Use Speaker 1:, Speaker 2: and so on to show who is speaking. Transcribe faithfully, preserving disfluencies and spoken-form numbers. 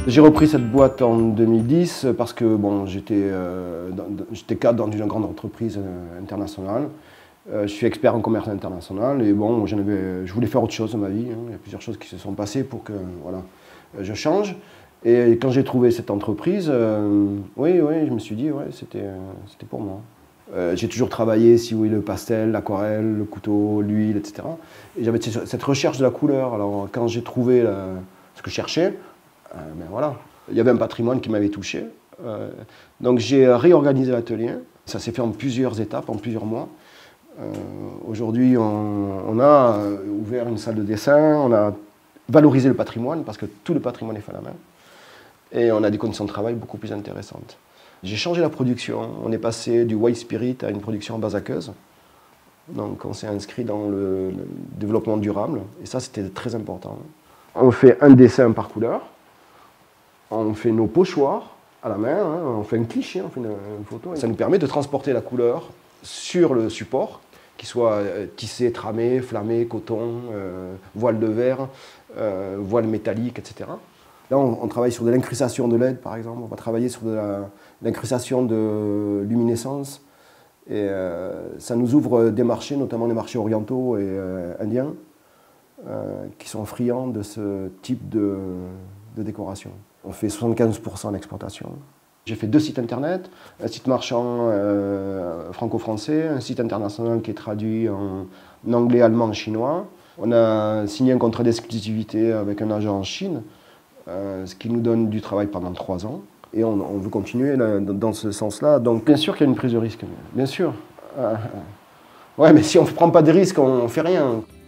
Speaker 1: J'ai repris cette boîte en deux mille dix parce que bon, j'étais euh, cadre dans une grande entreprise euh, internationale. Euh, je suis expert en commerce international et bon, j'en avais, je voulais faire autre chose dans ma vie. Hein. Il y a plusieurs choses qui se sont passées pour que voilà, je change. Et quand j'ai trouvé cette entreprise, euh, oui, oui, je me suis dit, ouais, c'était c'était pour moi. Euh, j'ai toujours travaillé, si oui, le pastel, l'aquarelle, le couteau, l'huile, et cetera. Et j'avais cette recherche de la couleur. Alors quand j'ai trouvé la, ce que je cherchais, euh, ben voilà, il y avait un patrimoine qui m'avait touché. Euh, donc j'ai réorganisé l'atelier. Ça s'est fait en plusieurs étapes, en plusieurs mois. Euh, Aujourd'hui, on, on a ouvert une salle de dessin, on a valorisé le patrimoine parce que tout le patrimoine est fait à la main. Et on a des conditions de travail beaucoup plus intéressantes. J'ai changé la production. On est passé du white spirit à une production en base aqueuse. Donc on s'est inscrit dans le, le développement durable. Et ça, c'était très important. On fait un dessin par couleur. On fait nos pochoirs à la main. Hein. On fait un cliché, on fait une, une photo. Et ça nous permet de transporter la couleur sur le support, qu'il soit euh, tissé, tramé, flammé, coton, euh, voile de verre, euh, voile métallique, et cetera. Là, on, on travaille sur de l'incrustation de L E D, par exemple. On va travailler sur de l'incrustation de luminescence. Et euh, ça nous ouvre des marchés, notamment les marchés orientaux et euh, indiens, euh, qui sont friands de ce type de, de décoration. On fait soixante-quinze pour cent d'exportation. J'ai fait deux sites internet, un site marchand euh, franco-français, un site international qui est traduit en anglais, allemand, chinois. On a signé un contrat d'exclusivité avec un agent en Chine, euh, ce qui nous donne du travail pendant trois ans. Et on, on veut continuer là, dans ce sens-là. Donc bien sûr qu'il y a une prise de risque, bien sûr. Euh, ouais, mais si on ne prend pas de risque, on ne fait rien.